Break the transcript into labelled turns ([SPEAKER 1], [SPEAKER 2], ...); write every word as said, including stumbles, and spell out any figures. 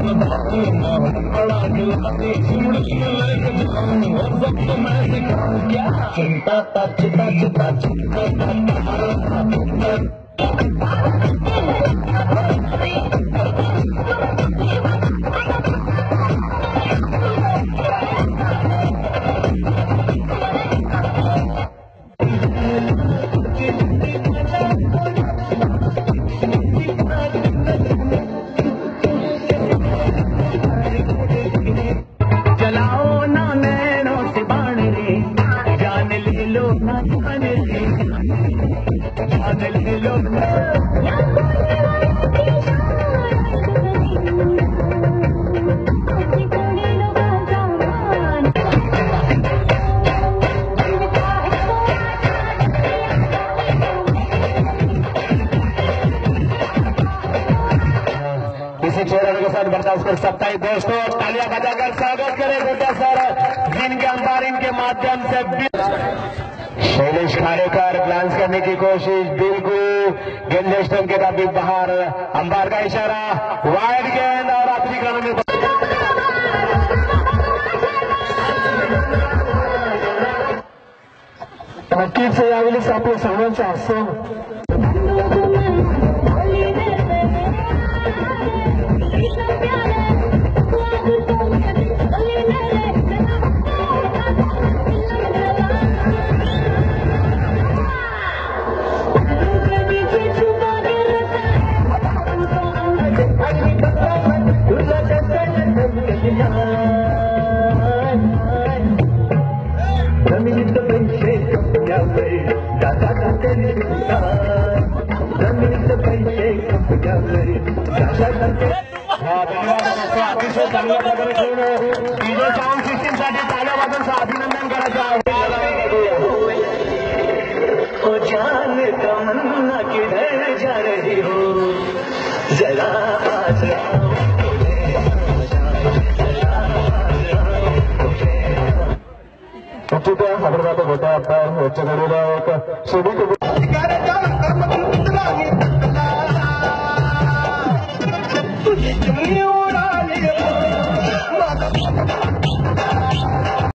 [SPEAKER 1] बड़ा खिलाड़ी मुड़ के लेके जाऊं और सबको मैं सिखाऊं क्या चिंता ता चिता चिता चिंता किसी चेहरे के साथ बर्दाश्त कर सकता है। दोस्तों तालियां बजाकर स्वागत करें गोटा सर जिनके अंपायरिंग के माध्यम से शैलेश खारेकर ग्लांस करने की कोशिश, बिल्कुल गेंद स्टंप के काफी बाहर, अंपायर का इशारा, वाइड गेंद और आखिरी क्रम में नक्कीच यावेळेस आपल्या सर्वांचं असं अतिशय चांगल्या प्रकारे खेळून डीजे साऊंड सिस्टीम साठी ताल्या वाजवून अभिनंदन करायचं आहे। ओ जान तमन्ना किधर जा रही हो जरा तिथे सादर जातो गोट्या आता याच्याकडे एक शेवटी